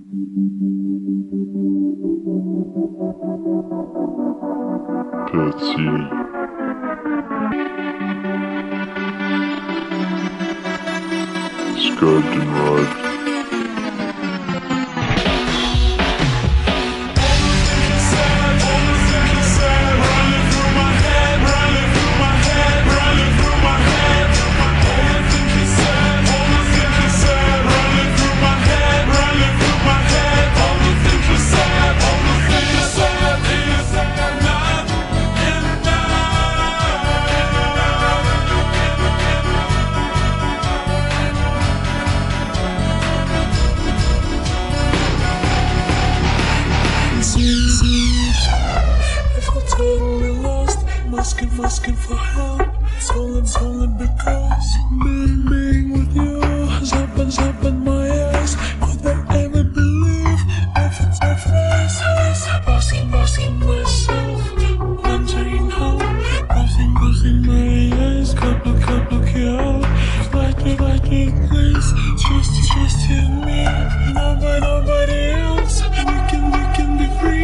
Patsy. Scarred and Rod. I feel totally lost, asking for help. It's only because being with you has opened my eyes. Could I ever believe if it's my face? Asking myself, wondering how. Closing my eyes, can't look you out. Like me, please, just you and me. Nobody else. We can be free.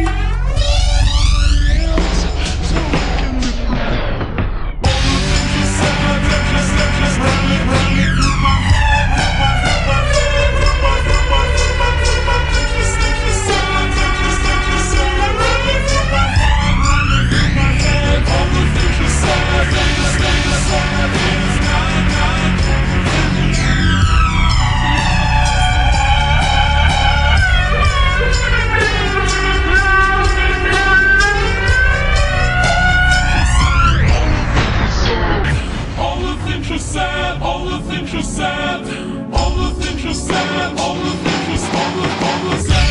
All the things you said, all the things you said, all the things you said, all the said.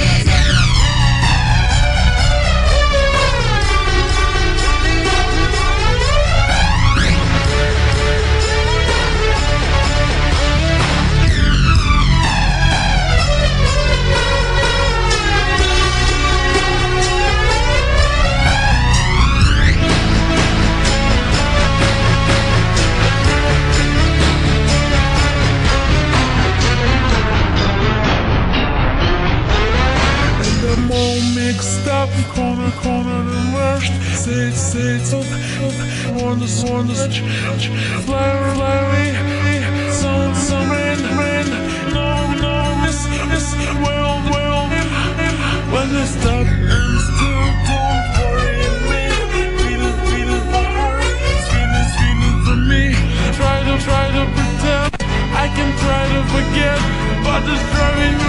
Mixed up, corner and rushed. Say it's on the fly away. Some rain. No, miss. Well. When they stop and still don't worry me. Feeling for her, feeling for me. Try to pretend I can try to forget, but it's driving me.